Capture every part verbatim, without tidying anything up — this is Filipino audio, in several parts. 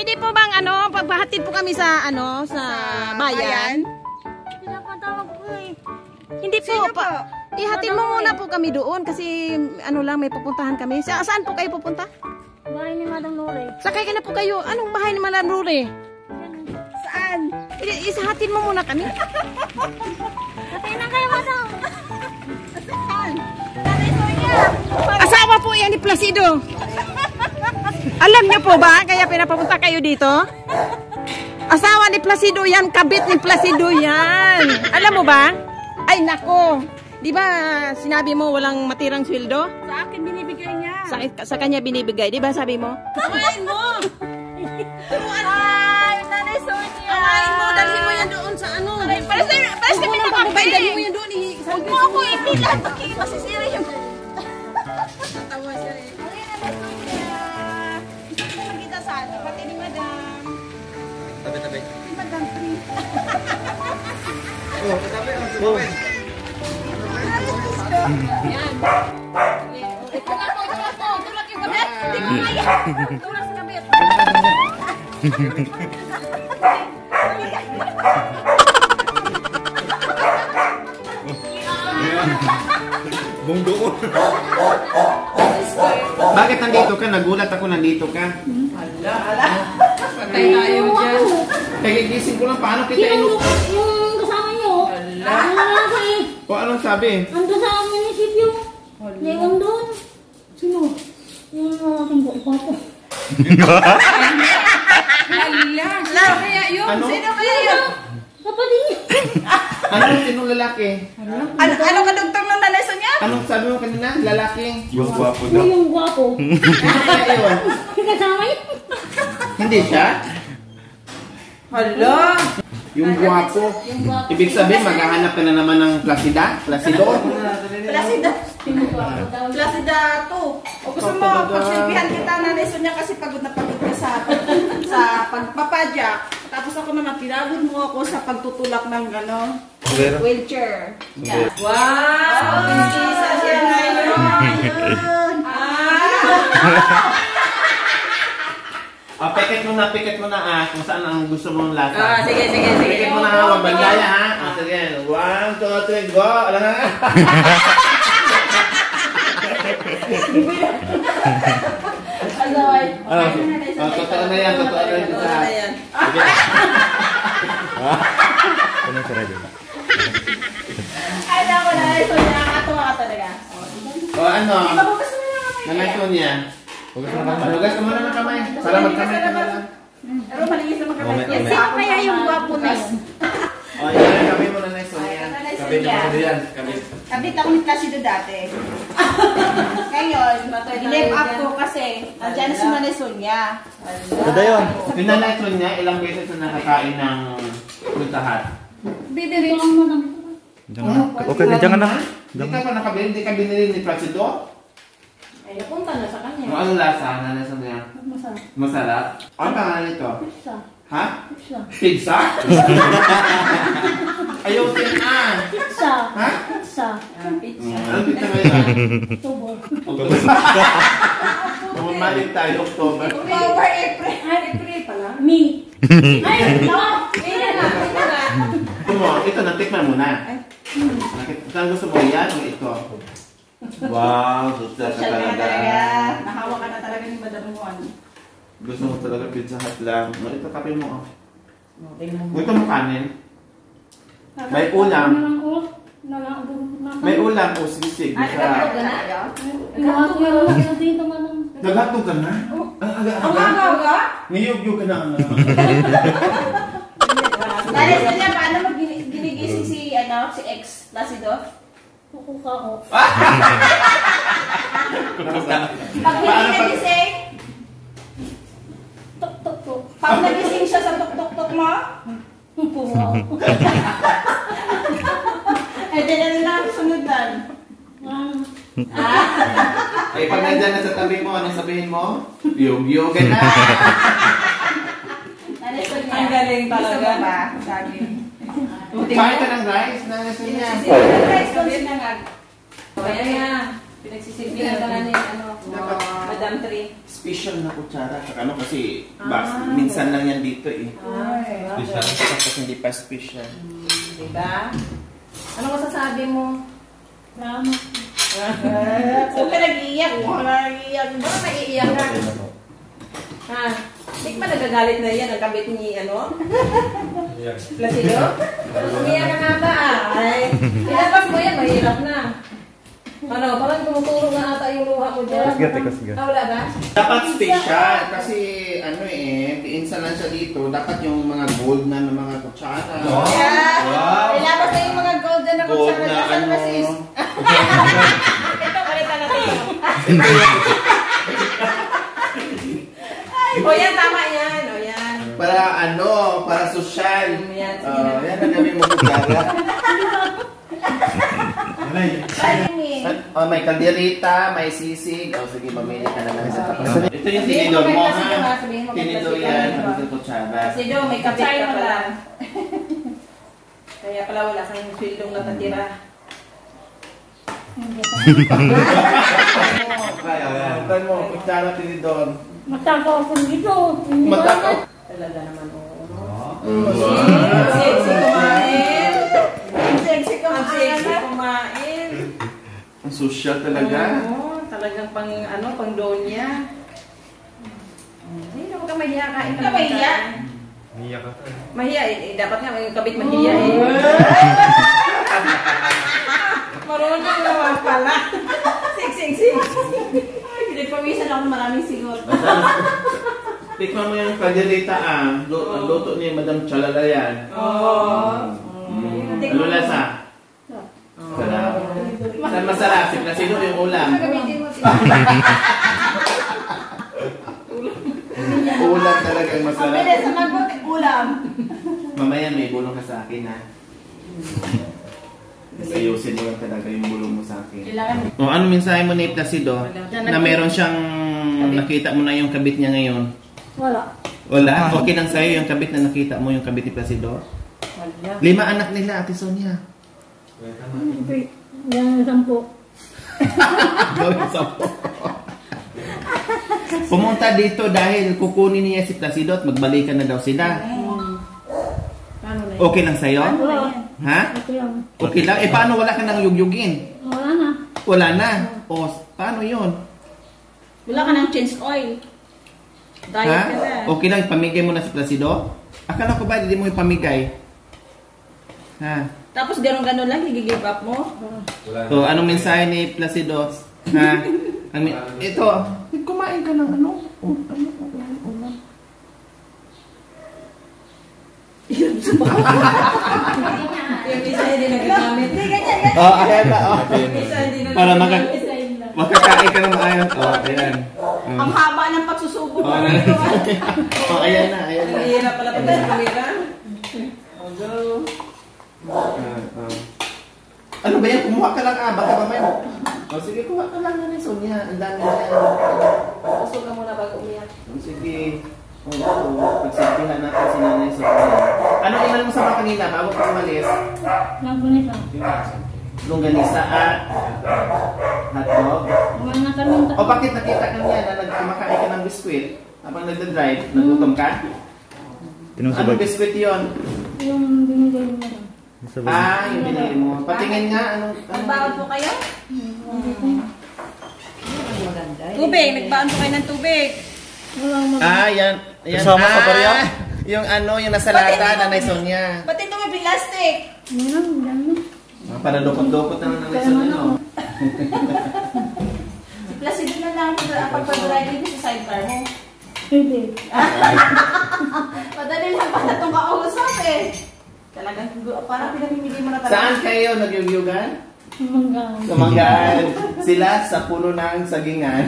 Pwede po bang ano, pagpahatid po kami sa ano, sa, sa bayan? Pinapatawag po eh. Hindi po, pa, ihatid mo muna po kami doon kasi ano lang, may pupuntahan kami. Sa, saan po kayo pupunta? Bahay ni Madam Lore. Sakay ka na po kayo. Anong bahay ni Madam Lore? Saan? Isahatid mo muna kami. Hatid na kayo, Madam. Saan? Asawa po yan ni Placido. Alam niyo po ba kaya pinapapunta kayo dito? Asawa ni Placido yan, kabit ni Placido yan. Alam mo ba? Ay nako. Di ba sinabi mo walang matirang sweldo? Sa akin binibigay niya. Sa, sa kanya binibigay. Di ba sabi mo? Awain mo. Ay, Nanay Sonia. Awain mo, dalhin mo yan doon sa ano. Para sa para sa pinapakabay. Dalhin mo yan doon. Huwag mo ako ipilan. Masisira yung... Tawa siya eh. Kita sa ano? Pati ni Madam. Tabi-tabi. Ni Madam Free. Oh, tabi. Oh. Yan. Tulak po, tulak po. Tulak yung kabit. Hindi ko kaya. Tulak sa kabit. Bungdo ko. Bakit nandito ka? Nagulat ako nandito ka. Ala, ala. Patay tayo dyan. Kagigising ko lang. Paano kita inu... Yung kasama niyo. Ala. Ano na ako eh. O anong sabi? Ando sa munisipyo. Yung doon. Sino? Yung aking buko. Ala. Ala. Kaya yun. Ano? Sino kaya yun? Kapatid niya. Anong sinong lalaki? Ano, ano kadugtong ng Nanay Sonia? Anong sabi mo kanina? Lalaki? Yung gwapo Yung yung guwapo. Ano yun? Kasama niyo. Hindi siya? Hala. Yung gwapo. Ibig sabihin, maghahanap ka na naman ng Placida? Placido? Placida. Placida to. O gusto mo, pagsilbihan kita Nanay Sonia kasi pagod na pagod ka sa, sa pagpapadyak. Tapos ako naman, tinagod mo ako sa pagtutulak ng ano, wheelchair. Yeah. Wow! Isa siya ngayon. O, pikit mo na, pikit mo na ah, kung saan ang gusto mong lasa. Ah, sige, sige, sige. Pikit mo na ha, wag bandaya ha. Ah, sige. One, two, three, go! Alam na nga. Ano ay? Oh, oh, totoo na yan, totoo na yan. Totoo na yan. Sige. Ano yung sarado? Ay, naku, Nanay Sonia, nakakatuwa ka talaga. O ano? Ipabukas mo na lang kamay. Nanay Sonia. Huwag ka na Hugas ka muna ng kamay. Para magkamay ka na lang. Pero malinis naman kamay. Mamaya, mamaya. Sino kaya yung gwapo na yun? O, yan. Kamay mo Nanay Sonia. Nanay Kabit Sonia. naman yan. Kabit. Kabit ako ni Placido dati. Ngayon, i-live up ko kasi nandiyan na si Nanay Sonia. Ganda yun. Yung Nanay Sonia, ilang beses na nakakain ng putahat? Bibili lang mo ng... Okay, diyan ka na. Hindi ka pa nakabili, hindi ka binili ni Placido? Ay, napunta na sa kanya. Ano ang lasa, Nanay Sonia? Masarap. Masarap? Ano pangalan nito? Pizza. Ha? Pizza. Pizza? Ayusin na! Pizza. Ha? Pizza. Pizza. Anong pizza ba yun? October. Mamalik tayo, October. October, April. Ay, April pala. May. Ay, no! Kaya na, kaya na. Ito mo, ito, natikman mo na. Nakit- Saan gusto mo yan o ito? Wow, susa ka Siya ka na talaga. talaga. Nahawa ka na talaga ni Madam Juan. Gusto mo talaga pizza hut lang. No, ito, kape mo. Oh. No, tingnan mo. Gusto mo kanin? May ulam. May ulam o sisig. Ah, nagkatulog ka na? Naghatog ka na? Ang Ang aga-aga. aga-aga? Niyog-yog ka na. ano? Nanay Sonia, paano mo gini- ginigising si, ano, si ex Placido? Kukuka ko. Pag hindi Paano pag- nagising, Tok, tok, tok. pag nagising siya sa tuk-tuk-tuk mo, Kukuha ko. eh, di na rin ang sunod nan. Ah. Ay, pag nandyan na sa tabi mo, anong sabihin mo? Yog-yog ka na. Nanay Sonia, Ang galing gusto talaga. mo ba? Sabi. Kain ka ng rice, Nanay Sonia. Si Nanay Sonia, O, yan nga. Pinagsisilbihan ka na ni ano, Dapat. Madam Tree. Special na kutsara. Saka ano kasi, Ah, bas, minsan lang yan dito eh. Ay, Special. Tapos hindi pa special. diba? Ano masasabi mo? Salamat. Huwag ka nag-iiyak. Huwag ka nag-iiyak. Bakit nag-iiyak ka? Ha? Hindi ka ba nagagalit na yan ang kabit ni ano? Placido? Umiyak ka nga ba? Ay, ilabas mo yan. Mahirap na. Ano, parang tumutulog na ata yung luha mo dyan. Kasgat eh, kasgat. Ah, wala ba? Dapat special kasi ano eh, pinsan lang siya dito. Dapat yung mga gold na ng mga kutsara. Yeah. Wow. Ilabas na yung mga golden na Gold kutsara. na Nasaan ano. ba sis? Ito, palitan natin. O yan, tama yan. O yan. Para ano, para sosyal. Yan, sige Oh, na. yan ang gawin mo kutsara. Ay, Oh, may kalderita, may sisig. Oh, sige, mamili ka na lang sa tapas. Ito yung tinidor mo, ha? Tinidor yan, ang kutsara. Kasi do, may kapit ka pala. Kaya pala wala kang swildong natatira. Puntan mo, kutsara, tinidor. Matakaw ako dito. Hindi ko Matakaw. alam. Talaga naman, oo. Wow. Sexy kumain. Sexy kumain. Sexy kumain. Ang social talaga. Oo, talagang pang ano, pang donya. Hindi naman ka mahiya, kain ka naman. Mahiya? Iyak ka. Mahiya, eh, eh, dapat nga yung kabit mahiya eh. Marunong naman pala. Sexy, sexy. Pinagpawisan ako maraming siguro. Tikman mo yung kalderita, ah. Lu- Ang luto ni Madam Chalala yan. Oo. Mm. Ano lasa? Sarap. Saan masarap? Sigla sino yung ulam? Gamitin mo. Ulam talagang Ang masarap. bilis sa magbuti ulam. Mamaya may bulong ka sa akin, ha? Ayusin mo lang talaga yung bulong mo sa akin. Kailangan. O ano mensahe mo ni Placido? Na meron siyang nakita mo na yung kabit niya ngayon? Wala. Wala? Okay lang sa'yo yung kabit na nakita mo yung kabit ni Placido? Wala. Lima anak nila, Ate Sonia. Yan ang sampo. Gawin sa po. Pumunta dito dahil kukunin niya si Placido at magbalikan na daw sila. Paano na yun? Okay lang sa'yo? Wala. Ha? Ito lang. Okay lang? Eh paano wala ka nang yugyugin? Wala na. Wala na. O, paano yun? Wala ka ng change oil. Diet Ha? ka na. Okay lang, ipamigay mo na si Placido? Akala ko ba hindi mo ipamigay? Ha? Tapos gano'n-gano'n lang, i-give up mo. So, anong mensahe ni Placido? Ha? Ang mi- ito, kumain ka ng ano? Oh, ano? Ulam, ulam. Yung isa hindi nagagamit. Hindi, ganyan, ganyan. Oh, ayan na. Oh. Yung isa hindi Para nagagamit. maka- Isa yun lang. makakain ka ng maayos. Oh, ayan. Ang haba ng pagsusubo Oh, ko. ayan. Oh, ayan na, ayan na. Ang hirap pala pag sa kamera. Oh, go. Ah, ah. Ano ba yan? Kumuha ka lang ah. Baka mamaya. Oh, sige, kuha ka lang na Sonia. Ang dami na yan. Puso ka muna bago umiyak. Oh, sige. Oh, oh. Pagsabihan natin si Nanay Sonia. Ano ilan mo sa mga kanina bago ka umalis? Nagunita. Longganisa at hotdog. Mga kami. O bakit nakita ka niya na nagkumakain ka ng biskwit habang nagdadrive? Nagutom ka? Tinong sa Anong bag. biskwit yun? Yung binigay mo lang. Sa bag. Ah, yung binili mo. Patingin nga, anong... Nagbaon po kayo? Hmm. Tubig, nagbaon po kayo ng tubig. Walang mag- Ah, yan. yan. Kasama ka pa rin yan? Yung ano, yung nasa lata, Nanay Sonia. Ba't ito may plastic? Meron, dami. Ah, para lukot-lukot na ng Nanay Sonia, no? Si Placido na lang ang pagpadrive dito sa sidecar mo. Hindi. Madali lang pala itong kausap eh. Talagang parang pinamimili mo na talaga. Saan kayo nagyugyugan? Manggang. Kumanggaan. Sila sa puno ng sagingan.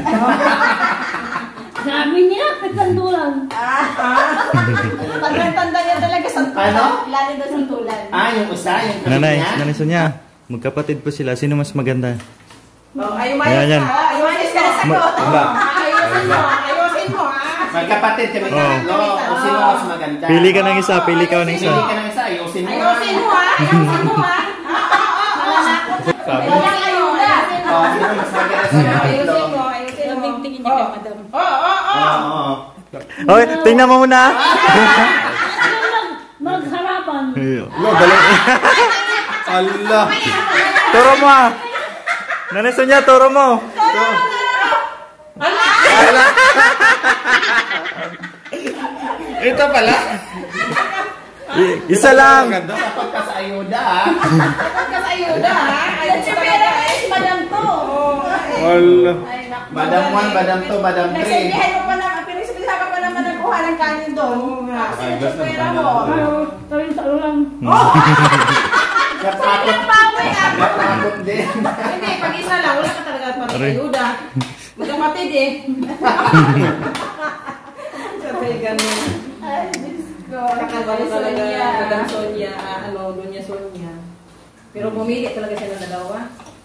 Sabi niya, katandulan. Ah, ah. Tanda-tanda niya talaga sa tulan. Ano? Ilalim daw sa tulan. Ah, yung usa, yung kapit Nanay, niya? Nanay Sonia. Magkapatid po sila. Sino mas maganda? Oh, ay, Ayan, umayos yan. ka. Ay, umayos ka na sa ko. Wala. Ayusin mo, ayusin mo ha. Magkapatid kami Oh. tatlo. Kung sino mas maganda. Pili ka ng isa, pili ka ng isa. Pili ka ng isa, ayusin mo. Ayusin mo ha. Ayusin mo ha. Malalakot. Sabi. Walang ayuda. Oh, sino mas maganda sa Okay, tingnan mo muna. Magharapan. Lo, balik. Allah. Turo mo ah. Nanay Sonia, turo mo. Allah. Ito pala. I- isa lang. Dapat ka sa ayuda ah. Kapag ka sa ayuda, ha? Ayun si Pera is madam to. Allah. Ay, nak- Madam one, madam two, madam three. Nagsabihan mo pa naman, pinagsabihan ka pa naman ng kuha ng kanin doon. Kasi Ay, basta pera mo. madam. Pero, tayo sa ulang. Katakot. Bawi ah. Katakot din. Hindi, pag isa lang, wala ka talaga pang Aray. ayuda. Magkamatid eh. Sabi ganun. Ay, Diyos ko. Nakabalo talaga, Madam Sonia, ah, ano, Doña Sonia. Pero pumili talaga siya ng dalawa.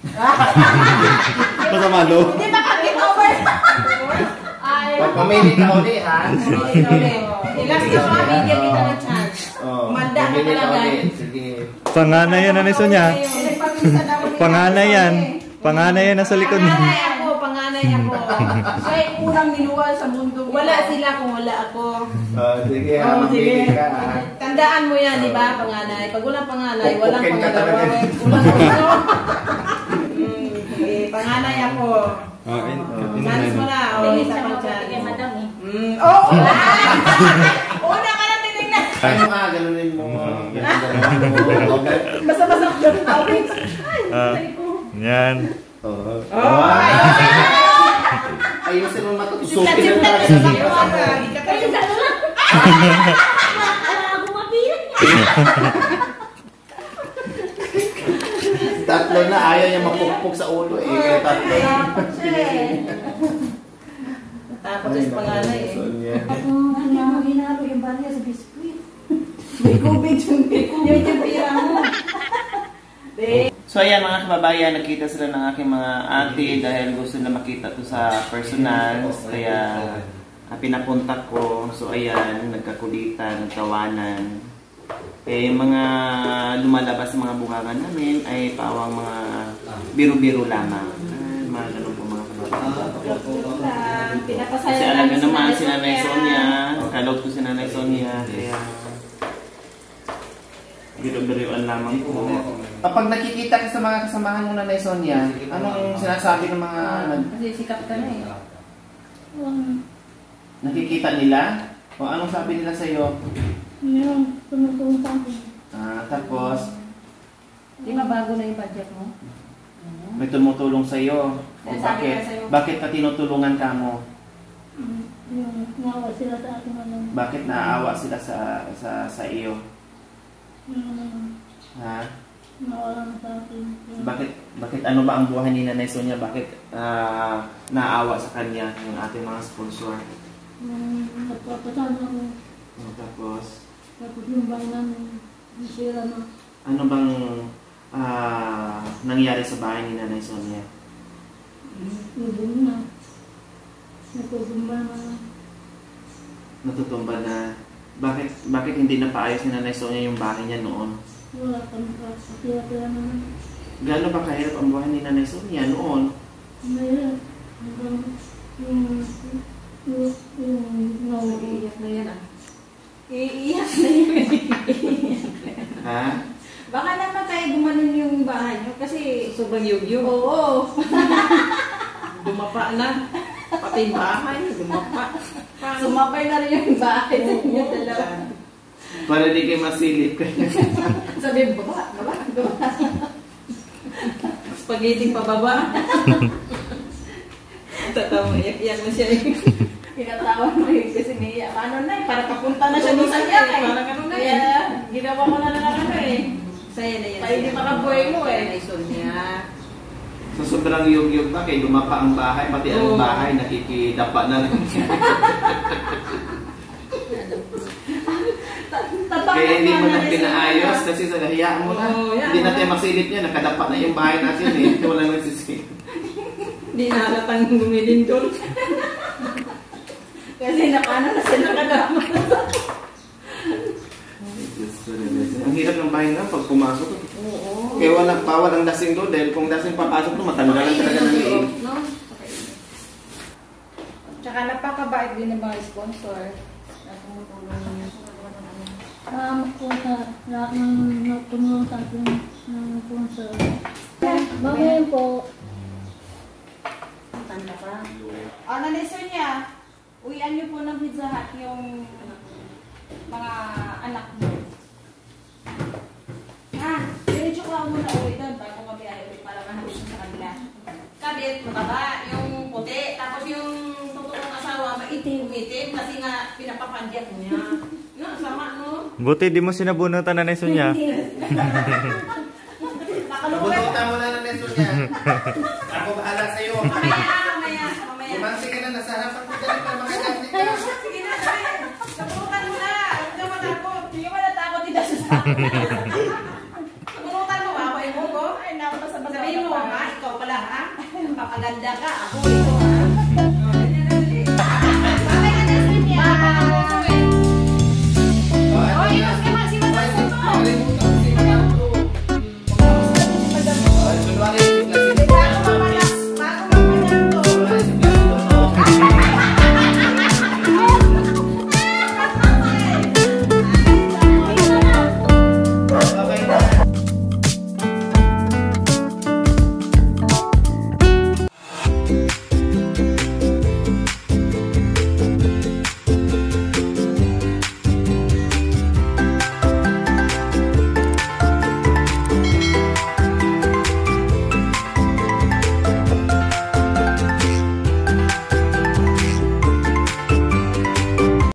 Masama lo. Hindi makakit over. Ay, Pag pamili ka ulit ha. pumili ka ulit. Ilas na mga bigyan kita ng chance. Oh, Manda ka pamili ka talaga. ulit. Sige. Panganay yan, Nanay Sonia. Panganay yan. Panganay yan nasa likod. Panganay ako, panganay ako. Siya yung unang niluwal sa mundo. Wala sila kung wala ako. Oh, sige ha. Oh, sige. Mamili ka ha. Tandaan mo yan, di ba, panganay? Pag walang panganay, walang Pupukin ka pangalawa. talaga. Walang pangalawa. Mm, sige, panganay ako. Ah, in, Chance mo na. O, Tingin isa sa pang mga chance. kay madam eh. Mm, oo! Una ka na titignan. Ano nga, ganunin mo. Ganunin mo. Basta-basta ko yung tawid. Ah, yan. Oo. Oh, ay! Ayusin mo matutusukin Simple na na talaga. sa mga. Di ka Tayo kayo. sa ulang. Wala akong mapilit. Tatlo na, ayaw niya mapukpok sa ulo eh. Kaya tatlo. Takot siya eh. Takot siya sa panganay eh. Sonia. Ako, ano, hinalo yung barya sa biskuit. May COVID yung yung tira mo. So ayan mga kababayan, nakita sila ng aking mga ate dahil gusto na makita to sa personal. Kaya ah, pinapunta ko. So ayan, nagkakulitan, nagtawanan. Eh, yung mga lumalabas sa mga buhangan namin ay pawang mga biro-biro lamang. Ah, mga ganun po mga kababayan. Pinapasaya Kasi alaga namin naman si si Nanay Sonia. Kalog ko si Nanay Sonia. Kaya biro-biroan lamang po. Kapag nakikita ka sa mga kasamahan mo Nanay Sonia, anong sinasabi ng mga nag- Kasi sikat ka na eh. Um, nakikita nila? O anong sabi nila sa iyo? Yung tumutulong sa akin. Ah, tapos Di ba bago na yung budget mo? may tumutulong sa iyo. O Sabi bakit? ka sa'yo. Bakit ka tinutulungan ka mo? Mm, Yung nawa sila sa akin. Ano, Bakit naaawa sila sa sa sa iyo? yung Ha? nawala na sa akin. Yung, Bakit bakit ano ba ang buhay ni Nanay Sonia? Bakit ah, naawa sa kanya yung ating mga sponsor? yung nagpapasama ako. O, tapos Tapos yung bahay namin, nasira na. ano bang ah, nangyari sa bahay ni Nanay Sonia? Lubog na. Nagpagumba na. Natutumba na. Bakit bakit hindi napaayos ni Nanay Sonia yung bahay niya noon? Wala kami kapatira-tira naman. Gaano ba kahirap ang buhay ni Nanay Sonia noon? Mayroon. Hanggang yung yung yung nawala. Iiyak na yan ah. Iiyak na yan. Ha? Baka naman tayo gumanon yung bahay nyo kasi sobrang yug-yug. Oo. Dumapa na. Pati yung bahay, dumapa. Sumapay na rin yung bahay sa inyo dalawa. Para di kayo masilip kayo. Sabi, baba, baba, baba. Spaghetti pa baba. Tatawa, iyak-iyak na siya eh. Pinatawa mo yun kasi niya. Paano na eh, para papunta na siya doon sa iyak eh. Parang ano na eh. Kaya, ginawa ko na na lang ano eh. Saya na yan. Para hindi makabuhay mo eh. Ay, Sonia. So sobrang yug-yug na kay lumapa ang bahay, pati ang Oo. bahay nakikidapa na lang. Kaya hindi mo na pinaayos kasi sa hayaan mo na. Oo, yan. Hindi natin masilip niya, nakadapa na yung bahay natin eh. Wala nang sisilip. Hindi na halatang gumilin doon. Kasi nakano na sila kadama. Ang hirap ng bahay nga pag pumasok. Oo. Kaya walang bawal ang dasing doon dahil kung dasing papasok doon, matanggalan talaga ng liig. No? Tsaka napakabait din ng mga sponsor na tumutulong niyo. Salamat po sa lahat ng napunong sa akin ng sponsor. Bagayan po. Tanda ka. O, naliso niya. Uwian niyo po ng Pizza Hut yung mga anak mo. Ha? Diretso ko lang muna uwi doon bago kami ay uwi para mahabit sa kanila. Kabit, mataba, yung puti. Tapos yung totoong asawa, maitim, umitim kasi nga pinapapandyak niya. No, sama no? Buti di mo sinabunutan na Neso niya. Nabunutan mo na ng Neso niya. Ako bahala sa'yo. Mamaya, mamaya, mamaya. Umansi ka na, nasa harapan ko dali para makagapit ka. Sige na, sige. Nabunutan mo na. Huwag ka matakot. Hindi ka manatakot dito sa nabunutan mo, ako yung mo ko. Ay, naku, basta sabihin mo, ha? Ikaw pala, ha? Papaganda ka. Ako ito, ha?